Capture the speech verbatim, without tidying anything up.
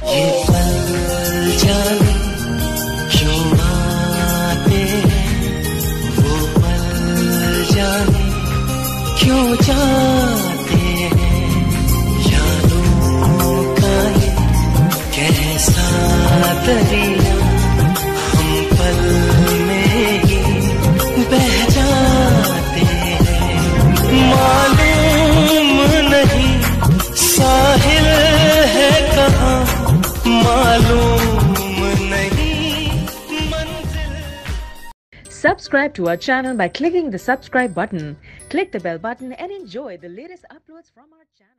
ये पल जाने क्यों आते हैं, वो पल जाने क्यों जाते हैं। यादों का ये कैसा दरिया हम पल में ही बह जाते हैं। मालूम नहीं साहिल है कहाँ, मालूम नहीं मंजिल। Subscribe to our channel by clicking the subscribe button. Click the bell button and enjoy the latest uploads from our channel.